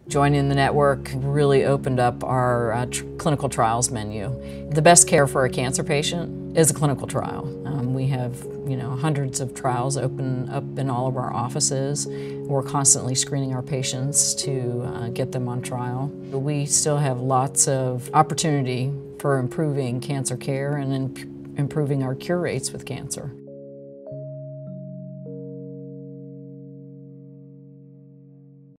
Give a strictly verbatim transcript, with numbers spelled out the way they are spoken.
Joining the network really opened up our uh, tr clinical trials menu. The best care for a cancer patient is a clinical trial. Um, we have, you know, hundreds of trials open up in all of our offices. We're constantly screening our patients to uh, get them on trial. We still have lots of opportunity for improving cancer care and imp improving our cure rates with cancer.